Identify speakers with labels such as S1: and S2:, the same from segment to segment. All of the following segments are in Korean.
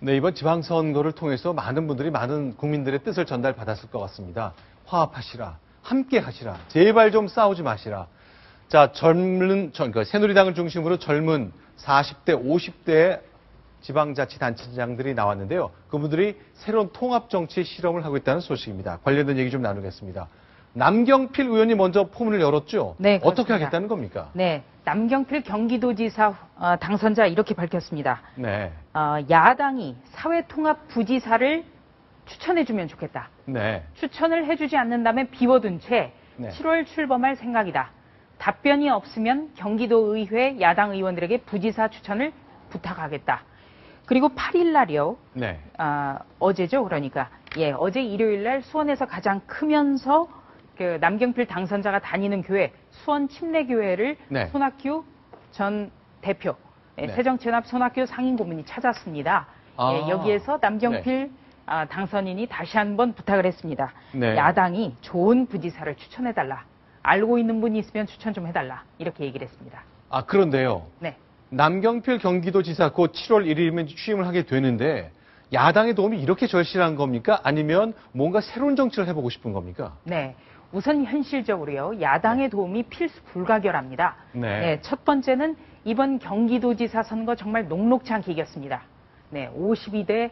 S1: 네, 이번 지방선거를 통해서 많은 분들이 많은 국민들의 뜻을 전달받았을 것 같습니다. 화합하시라, 함께 하시라, 제발 좀 싸우지 마시라. 자, 새누리당을 중심으로 젊은 40대, 50대 지방자치단체장들이 나왔는데요. 그분들이 새로운 통합정치 실험을 하고 있다는 소식입니다. 관련된 얘기 좀 나누겠습니다. 남경필 의원이 먼저 포문을 열었죠?
S2: 네,
S1: 어떻게 하겠다는 겁니까?
S2: 네, 남경필 경기도지사 당선자 이렇게 밝혔습니다.
S1: 네.
S2: 야당이 사회통합부지사를 추천해주면 좋겠다.
S1: 네.
S2: 추천을 해주지 않는다면 비워둔 채
S1: 네.
S2: 7월 출범할 생각이다. 답변이 없으면 경기도의회 야당 의원들에게 부지사 추천을 부탁하겠다. 그리고 8일 날이요.
S1: 네.
S2: 어제죠, 그러니까. 예, 어제 일요일 날 수원에서 가장 크면서 그 남경필 당선자가 다니는 교회, 수원 침례교회를
S1: 네.
S2: 손학규 전 대표,
S1: 네.
S2: 새정치연합 손학규 상임고문이 찾았습니다. 예, 여기에서 남경필
S1: 네.
S2: 당선인이 다시 한번 부탁을 했습니다.
S1: 네.
S2: 야당이 좋은 부지사를 추천해달라. 알고 있는 분이 있으면 추천 좀 해달라. 이렇게 얘기를 했습니다.
S1: 아, 그런데요.
S2: 네.
S1: 남경필 경기도지사 곧 7월 1일이면 취임을 하게 되는데 야당의 도움이 이렇게 절실한 겁니까? 아니면 뭔가 새로운 정치를 해보고 싶은 겁니까?
S2: 네. 우선 현실적으로요. 야당의 도움이 필수 불가결합니다.
S1: 네.
S2: 네. 첫 번째는 이번 경기도지사 선거 정말 녹록치 않게 이겼습니다. 네. 52대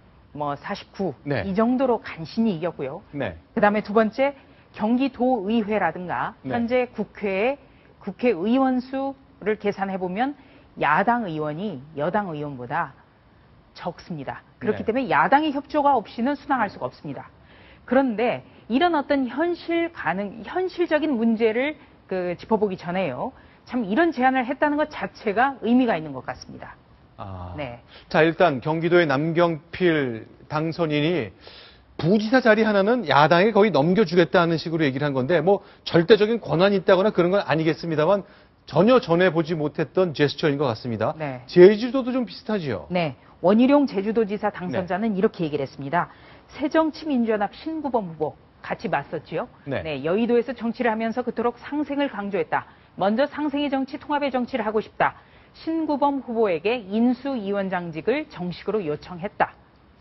S2: 49.
S1: 네.
S2: 이 정도로 간신히 이겼고요.
S1: 네.
S2: 그다음에 두 번째 경기도의회라든가
S1: 네.
S2: 현재 국회의 국회의원 수를 계산해 보면 야당 의원이 여당 의원보다 적습니다. 그렇기
S1: 네.
S2: 때문에 야당의 협조가 없이는 순항할 수가 없습니다. 그런데 이런 어떤 현실적인 문제를 짚어보기 전에요. 참 이런 제안을 했다는 것 자체가 의미가 있는 것 같습니다. 네.
S1: 자, 일단 경기도의 남경필 당선인이 부지사 자리 하나는 야당에 거의 넘겨주겠다는 식으로 얘기를 한 건데 뭐 절대적인 권한이 있다거나 그런 건 아니겠습니다만 전혀 전해보지 못했던 제스처인 것 같습니다.
S2: 네.
S1: 제주도도 좀 비슷하지요?
S2: 네. 원희룡 제주도지사 당선자는 이렇게 얘기를 했습니다. 새정치민주연합 신구범 후보 같이 맞섰지요.
S1: 네.
S2: 여의도에서 정치를 하면서 그토록 상생을 강조했다. 먼저 상생의 정치, 통합의 정치를 하고 싶다. 신구범 후보에게 인수위원장직을 정식으로 요청했다.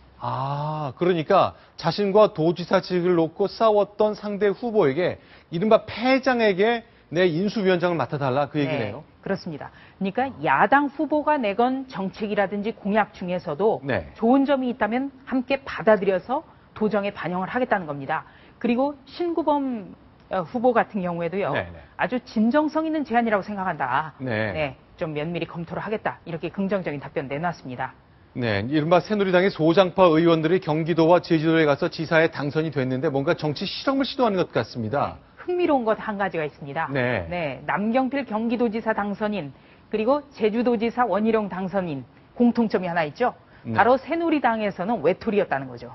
S1: 그러니까 자신과 도지사직을 놓고 싸웠던 상대 후보에게 이른바 패장에게 내 인수위원장을 맡아달라 그 얘기네요.
S2: 네, 그렇습니다. 그러니까 야당 후보가 내건 정책이라든지 공약 중에서도
S1: 네.
S2: 좋은 점이 있다면 함께 받아들여서 도정에 반영을 하겠다는 겁니다. 그리고 신구범 후보 같은 경우에도요.
S1: 네.
S2: 아주 진정성 있는 제안이라고 생각한다.
S1: 네.
S2: 좀 면밀히 검토를 하겠다. 이렇게 긍정적인 답변 내놨습니다.
S1: 네, 이른바 새누리당의 소장파 의원들이 경기도와 제주도에 가서 지사에 당선이 됐는데 뭔가 정치 실험을 시도하는 것 같습니다.
S2: 네, 흥미로운 것 한 가지가 있습니다.
S1: 네.
S2: 남경필 경기도지사 당선인 그리고 제주도지사 원희룡 당선인 공통점이 하나 있죠. 바로 새누리당에서는 외톨이였다는 거죠.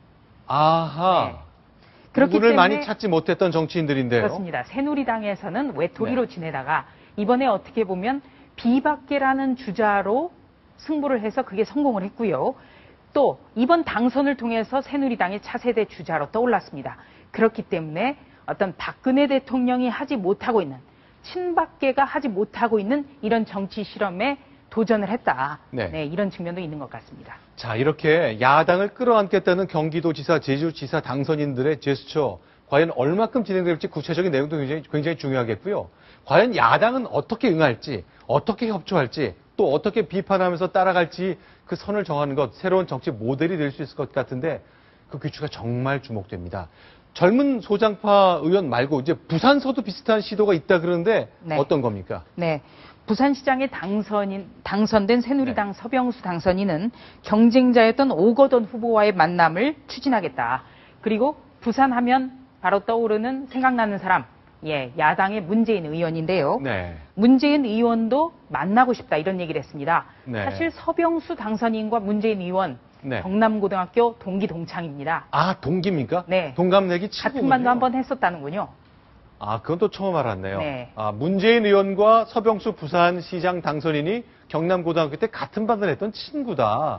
S1: 아하.
S2: 그렇기
S1: 그분을
S2: 때문에
S1: 많이 찾지 못했던 정치인들인데요.
S2: 그렇습니다. 새누리당에서는 외톨이로 지내다가 이번에 어떻게 보면 비박계라는 주자로 승부를 해서 그게 성공을 했고요. 또 이번 당선을 통해서 새누리당의 차세대 주자로 떠올랐습니다. 그렇기 때문에 어떤 박근혜 대통령이 하지 못하고 있는 친박계가 하지 못하고 있는 이런 정치 실험에 도전을 했다.
S1: 네.
S2: 이런 측면도 있는 것 같습니다.
S1: 자, 이렇게 야당을 끌어안겠다는 경기도지사, 제주지사 당선인들의 제스처 과연 얼마큼 진행될지 구체적인 내용도 굉장히 중요하겠고요. 과연 야당은 어떻게 응할지, 어떻게 협조할지, 또 어떻게 비판하면서 따라갈지 그 선을 정하는 것, 새로운 정치 모델이 될 수 있을 것 같은데 그 귀추가 정말 주목됩니다. 젊은 소장파 의원 말고 이제 부산서도 비슷한 시도가 있다 그러는데 어떤 겁니까?
S2: 네. 부산시장에 당선된 새누리당 서병수 당선인은 경쟁자였던 오거돈 후보와의 만남을 추진하겠다. 그리고 부산하면 바로 떠오르는 생각나는 사람, 야당의 문재인 의원인데요.
S1: 네.
S2: 문재인 의원도 만나고 싶다 이런 얘기를 했습니다.
S1: 네.
S2: 사실 서병수 당선인과 문재인 의원 경남고등학교 동기 동창입니다.
S1: 동기입니까?
S2: 네.
S1: 동갑내기 친구군요.
S2: 같은 반도 한번 했었다는군요.
S1: 그건 또 처음 알았네요.
S2: 네.
S1: 문재인 의원과 서병수 부산시장 당선인이 경남고등학교 때 같은 반을 했던 친구다.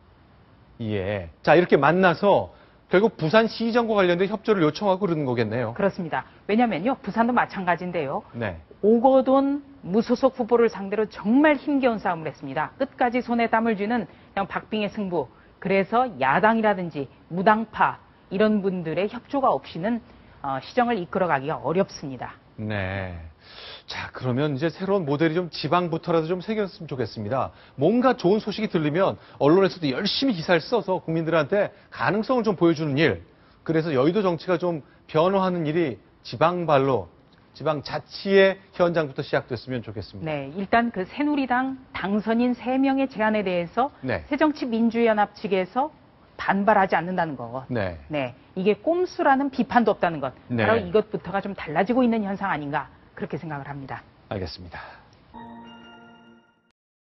S1: 예. 자, 이렇게 만나서 결국 부산시정과 관련된 협조를 요청하고 그러는 거겠네요.
S2: 그렇습니다. 왜냐면요, 부산도 마찬가지인데요.
S1: 네.
S2: 오거돈 무소속 후보를 상대로 정말 힘겨운 싸움을 했습니다. 끝까지 손에 땀을 쥐는 그냥 박빙의 승부. 그래서 야당이라든지 무당파 이런 분들의 협조가 없이는 시정을 이끌어가기가 어렵습니다.
S1: 네. 자, 그러면 이제 새로운 모델이 좀 지방부터라도 좀 생겼으면 좋겠습니다. 뭔가 좋은 소식이 들리면 언론에서도 열심히 기사를 써서 국민들한테 가능성을 좀 보여주는 일. 그래서 여의도 정치가 좀 변화하는 일이 지방발로, 지방자치의 현장부터 시작됐으면 좋겠습니다.
S2: 네, 일단 그 새누리당 당선인 3명의 제안에 대해서
S1: 네.
S2: 새정치민주연합 측에서 반발하지 않는다는 것.
S1: 네.
S2: 네, 이게 꼼수라는 비판도 없다는 것.
S1: 네.
S2: 바로 이것부터가 좀 달라지고 있는 현상 아닌가 그렇게 생각을 합니다.
S1: 알겠습니다.